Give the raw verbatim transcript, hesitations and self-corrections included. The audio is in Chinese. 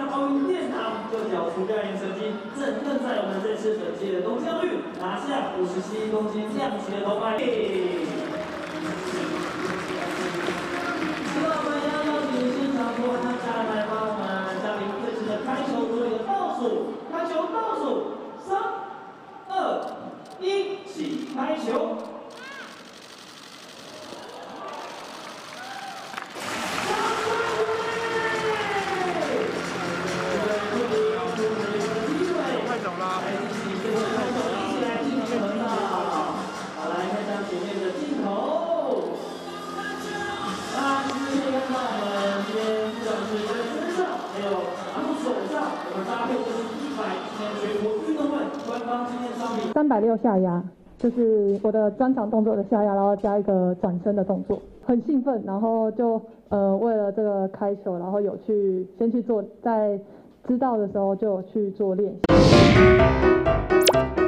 奥运殿堂就缴出亮眼成绩，正更在我们这次本届的冬奥运拿下五十七公斤亮级的铜牌。那我们要邀请现场各位大家来帮我们嘉宾这次的开球做一个倒数，开球倒数，三、二、一，起开球。 三百六下压，就是我的专长动作的下压，然后加一个转身的动作，很兴奋，然后就呃为了这个开球，然后有去先去做，在知道的时候就有去做练习。